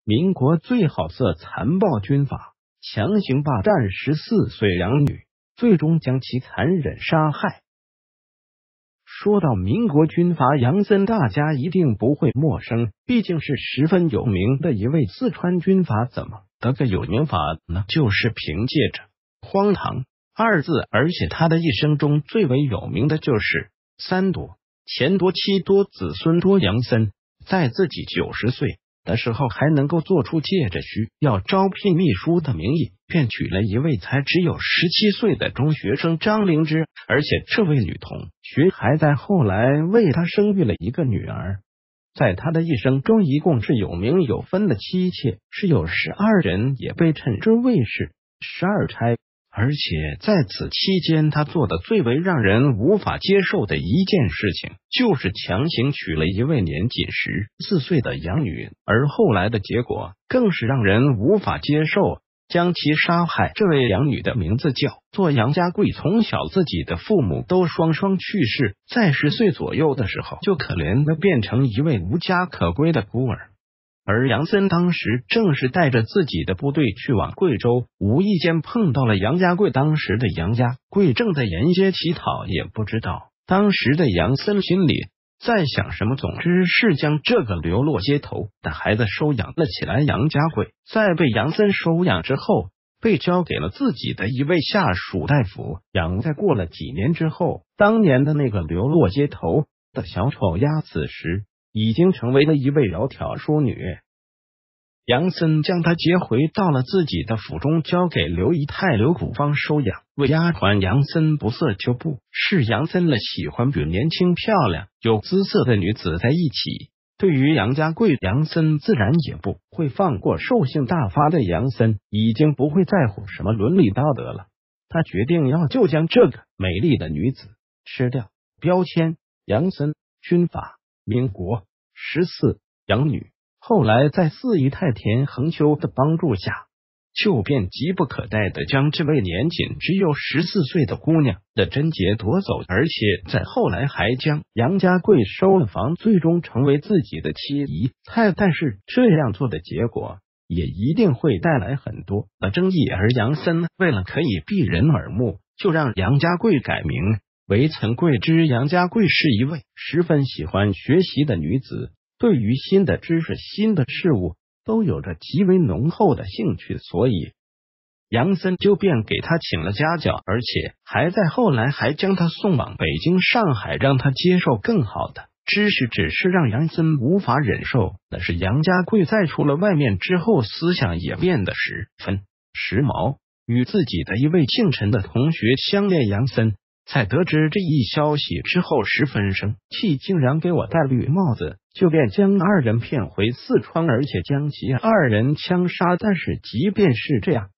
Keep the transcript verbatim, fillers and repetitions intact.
民国最好色残暴军阀，强行霸占十四岁养女，最终将其残忍杀害。说到民国军阀杨森，大家一定不会陌生，毕竟是十分有名的一位四川军阀。怎么得个有名法呢？就是凭借着荒唐二字，而且他的一生中最为有名的就是三多：钱多、妻多、子孙多。杨森在自己九十岁的时候还能够做出借着需要招聘秘书的名义，便娶了一位才只有十七岁的中学生张灵芝，而且这位女同学还在后来为他生育了一个女儿。在他的一生中，一共是有名有分的妻妾是有十二人，也被称之为是十二钗。而且在此期间，他做的最为让人无法接受的一件事情，就是强行娶了一位年仅十四岁的养女，而后来的结果更是让人无法接受，将其杀害。这位养女的名字叫做杨家贵，从小自己的父母都双双去世，在十岁左右的时候就可怜的变成一位无家可归的孤儿。而杨森当时正是带着自己的部队去往贵州，无意间碰到了杨家贵。当时的杨家贵正在沿街乞讨，也不知道当时的杨森心里在想什么。总之是将这个流落街头的孩子收养了起来。杨家贵在被杨森收养之后，被交给了自己的一位下属大夫养。在过了几年之后，当年的那个流落街头的小丑鸭，此时已经成为了一位窈窕淑女。杨森将她接回到了自己的府中，交给刘姨太刘谷芳收养，为丫鬟。杨森不色就不是杨森了，喜欢与年轻漂亮有姿色的女子在一起。对于杨家贵，杨森自然也不会放过。兽性大发的杨森已经不会在乎什么伦理道德了，他决定要就将这个美丽的女子吃掉。标签：杨森，军阀，民国十四养女。后来在四姨太田横秋的帮助下，就便急不可待的将这位年仅只有十四岁的姑娘的贞洁夺走，而且在后来还将杨家贵收了房，最终成为自己的妻姨太。但是这样做的结果也一定会带来很多的争议，而杨森为了可以避人耳目，就让杨家贵改名为岑贵之。杨家贵是一位十分喜欢学习的女子，对于新的知识、新的事物都有着极为浓厚的兴趣，所以杨森就便给他请了家教，而且还在后来还将他送往北京、上海，让他接受更好的知识。只是让杨森无法忍受的是，杨家贵在出了外面之后，思想也变得十分时髦，与自己的一位姓陈的同学相恋。杨森在得知这一消息之后十分生气，竟然给我戴绿帽子，就便将二人骗回四川，而且将其二人枪杀。但是即便是这样，